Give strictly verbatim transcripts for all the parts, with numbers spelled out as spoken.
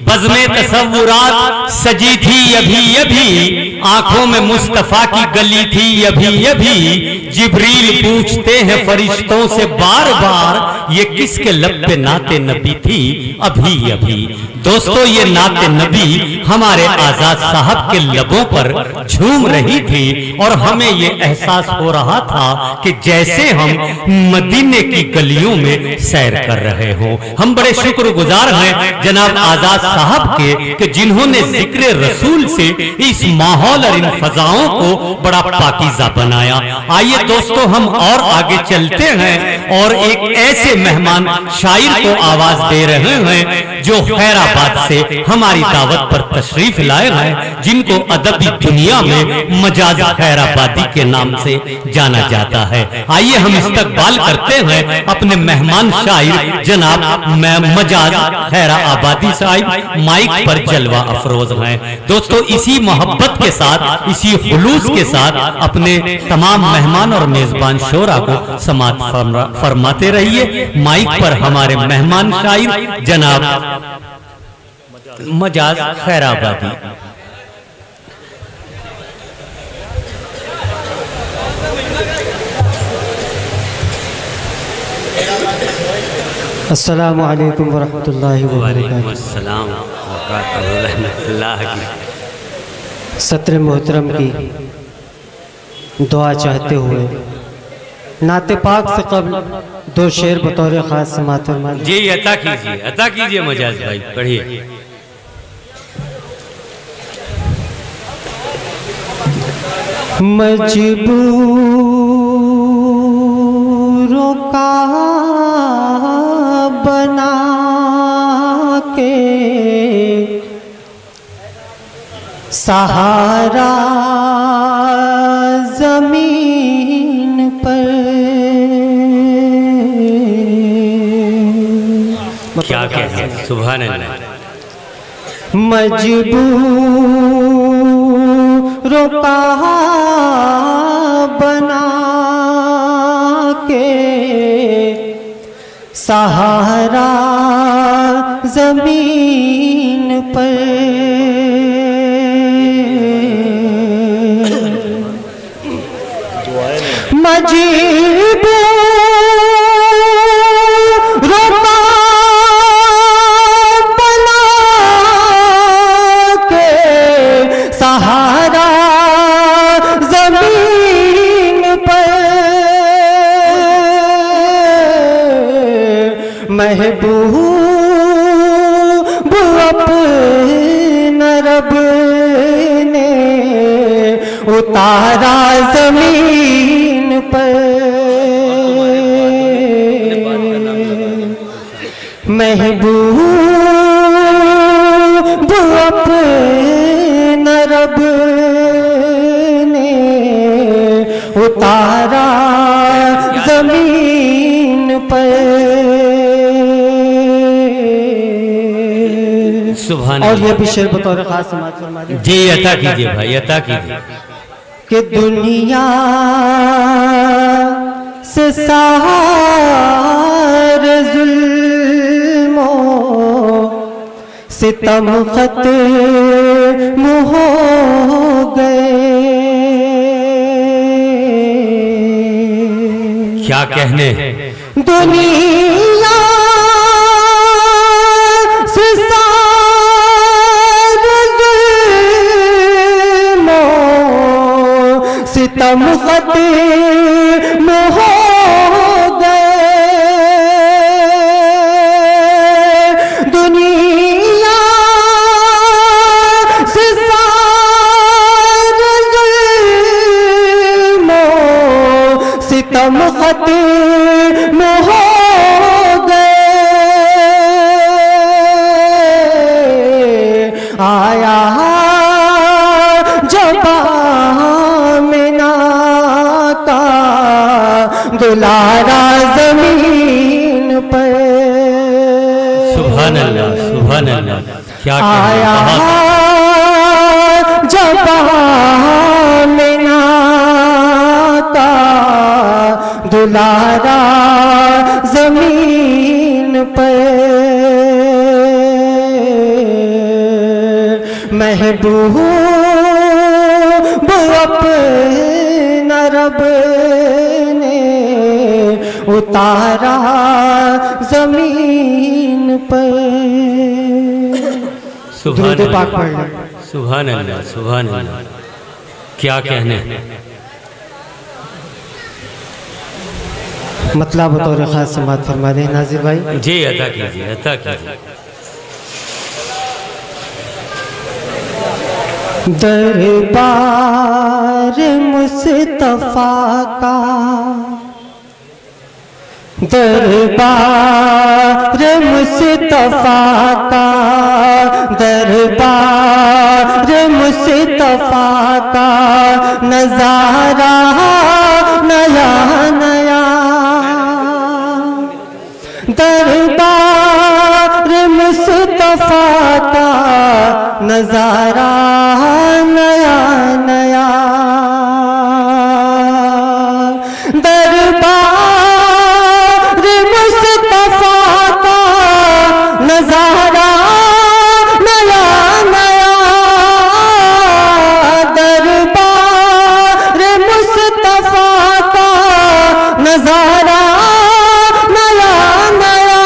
बज़्मे तसव्वुरात सजी थी अभी अभी, आंखों में मुस्तफा की गली थी अभी अभी। जिब्रील पूछते हैं फरिश्तों से बार बार, ये किसके लब पे नाते नबी थी अभी अभी। दोस्तों, ये नाते नबी हमारे आजाद साहब के लबों पर झूम रही थी और हमें ये एहसास हो रहा था कि जैसे हम मदीने की गलियों में सैर कर रहे हो। हम बड़े शुक्रगुजार हैं जनाब आजाद साहब के कि जिन्होंने जिक्र रसूल से इस माहौल और इन फजाओं को बड़ा पाकीज़ा बनाया। आइए दोस्तों, हम और आगे चलते हैं और एक ऐसे मेहमान शायर को आवाज दे रहे हैं जो खैराबाद से हमारी दावत पर तशरीफ लाए हैं, जिनको अदबी दुनिया में मजाज खैराबादी के नाम से जाना जाता है। आइए हम इस्तकबाल करते हैं अपने मेहमान शायर जनाब मजाज खैराबादी साहिब, माइक पर जलवा अफरोज हैं। दोस्तों, इसी मोहब्बत के साथ, इसी खुलूस के साथ अपने तमाम मेहमान और मेजबान शोरा को समात फरमाते रहिए। माइक पर हमारे मेहमान शायर जनाब मजाज खैराबादी। अस्सलामु अलैकुम वरहमतुल्लाहि वबरकातुहू। सत्र मोहतरम की दुआ चाहते हुए नाते पाक से कब्ल दो शेर बतौर खास समात फरमाइए। जी अता कीजिए, अता कीजिए मजाज भाई, पढ़िए। मजबूरों का बना के सहारा जमीन पर, क्या कहते हैं, सुभान अल्लाह। मजबूरों का बना के सहारा जमीन पर, मजबूरों का बना के सहारा जमीन पर, महबूब अपने रब ने उतारा जमीन पर, महबूब अपने रब ने उतारा जमीन पर। सुभान और ये भी शेर बतौर खास समाज फरमा दीजिए। जी अता कीजिए भाई, अता कीजिए। कि दुनिया से सारे जुल्मों सितम खत्म हो गए। क्या कहने, दुनिया से सारे जुल्मों सितम खत्म हो गए। दुनिया से सारे जुल्मों सितम खत्म हो गए। आया जब आमिना का दुलारा जमीन पर। सुभान अल्लाह, सुभान अल्लाह। क्या आया जब आमिना का दुलारा जमीन पर। महबूब अपना रब ने उतारा जमीन पर। सुभान दुरूद पाक पढ़ लें। सुभान अल्लाह, सुभान अल्लाह, क्या कहने। मतलब बतौर खास समात फरमा दें नाजिर भाई। जी अता कीजिए, अता कीजिए। दरबार मुस्तफा का, दरबार मुस्तफा का, दरबार मुस्तफा का नजारा नया नया। दरबार मुस्तफा का नजारा नया नया। दरबार मुस्तफा का नजारा नया नया। दरबार मुस्तफा का नजारा नया नया।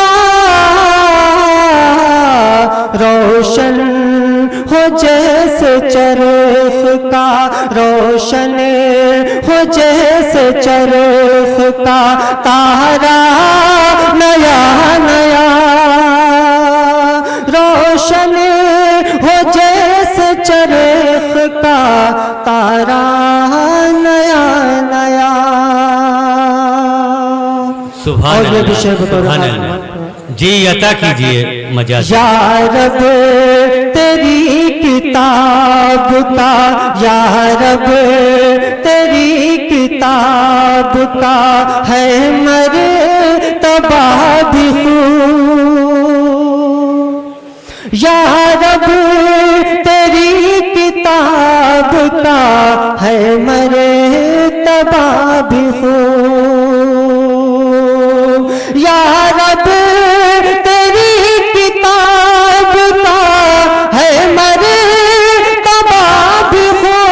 रोशन हो जैसे चरख का, रोशन हो जैसे चरख का तारा नया नया। रोशन हो जैसे चरख का तारा नया नया। सुभान अल्लाह, जी अता कीजिए मजाज। या रब तेरी किताब का, या रब तेरी किताब का है मर्तबा भी खूब। या रब तेरी किताब का है मर्तबा भी खूब। या रब तेरी किताब का है मर्तबा भी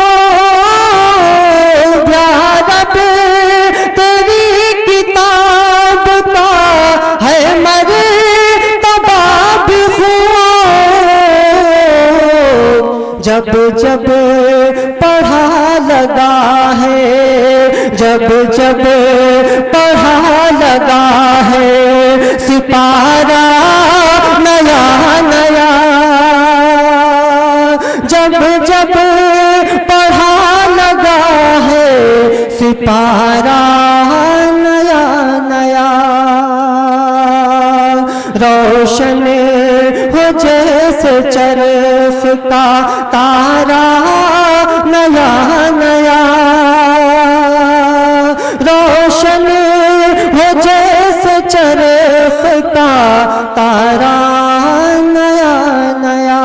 खूब। या रब तेरी किताब का है मर्तबा भी खूब। जब जब पढ़ा लगा है, जब जब पढ़ा लगा है सितारा नया नया। जब जब पढ़ा लगा है सितारा नया नया। रोशन हो जैसे चरख का तारा नया नया। रोशन हो जैसे चरख का तारा नया नया।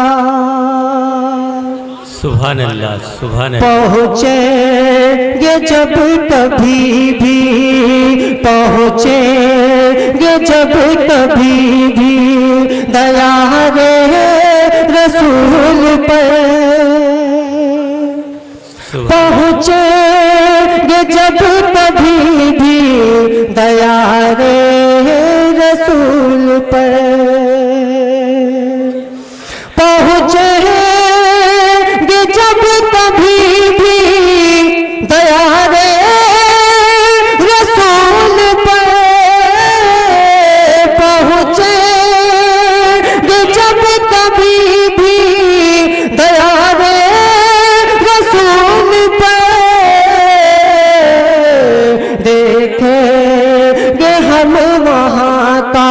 सुभान अल्लाह, सुभान अल्लाह। पहुँचेंगे जब कभी भी, पहुँचेंगे जब कभी भी दया रे रसूल पर। पहुँचेंगे जब कभी भी दया रे रसूल पर। पहुँचेंगे जब कभी भी दया रे रसूल पर। पहुँचेंगे जब कभी भी दया रे रसूल पर। देखेंगे हम वहाँ का,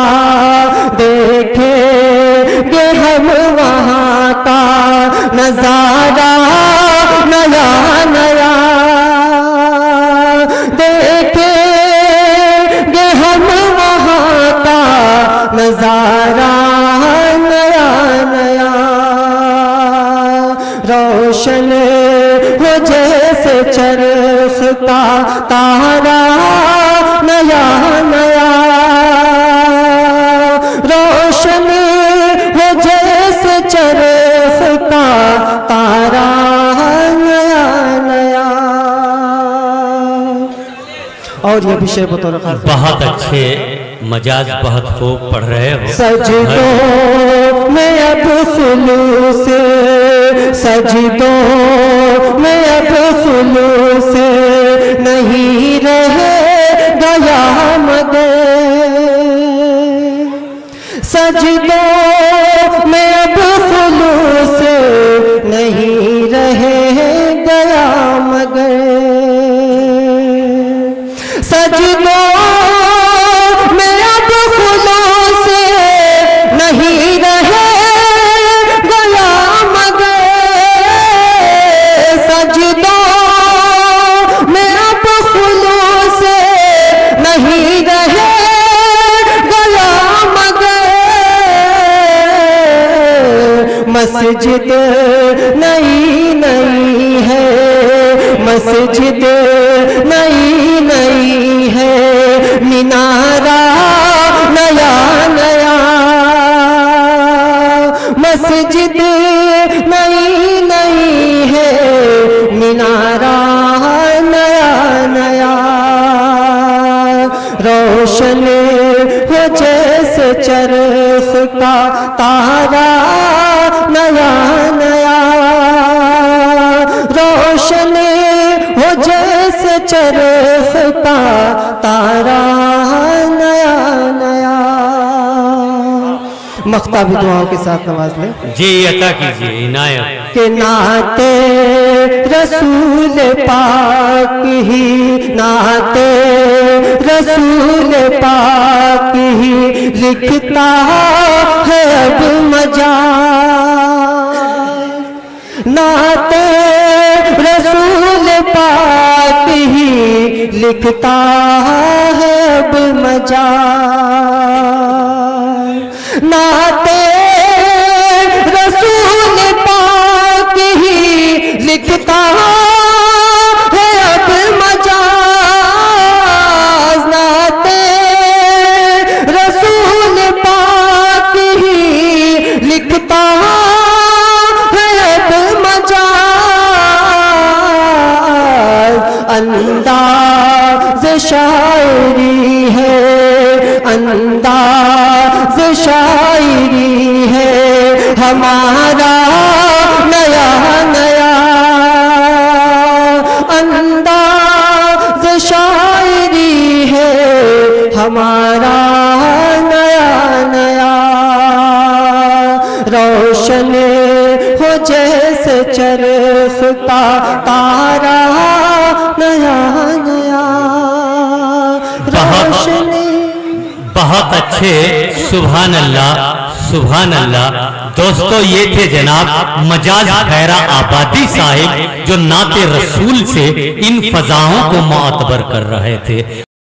देखेंगे हम वहाँ का नजारा नया नया। देखेंगे हम वहाँ का नजारा नया नया। रोशन हो जैसे चरख का तारा नया नया। रोशन हो जैसे चरख का तारा नया नया। और ये भी शेर बतौर खास। बहुत अच्छे मजाज बहुत खूब पढ़ रहे हो। सजदों में अब खुलूस से, सजदों में अब खुलूस से नहीं रहे गया मगर, सजदों में अब खुलूस से नहीं रहे गया मगर, सजदों में अब खुलूस से नहीं रहे गया मगर, सजदों में अब खुलूस से नहीं रहे गया मगर, मस्जिद नई नई है, मस्जिद नई नई है, मिनारा नया नया, मस्जिद नई नई है, मिनारा नया नया, रोशन हो जैसे चरख का तारा नया नया, रोशन हो जैसे चरख का तारा नया नया। मख्ता भी दुआओं के साथ नवाज ले जी, अता कीजिए इनायत। के नाते रसूल पाक ही, नाते रसूल पाक ही लिखता है अब मजा, नाते रसूल पाक ही लिखता है अब मजा, नाते रसूल पाक ही लिखता है अब मजा, नाते रसूल पाक ही लिखता है अब मजा, अंदाज शायरी है, अंदाज शायरी है हमारा नया नया, अंदाज शायरी है हमारा नया नया, रोशन हो जैसे चरख का तारा नया नया, रोशनी। बहुत अच्छे, सुभान अल्लाह सुभान अल्लाह। दोस्तों, ये थे जनाब मजाज खैरा आबादी साहिब, जो नाते रसूल से इन फजाओं को मुअतबर कर रहे थे।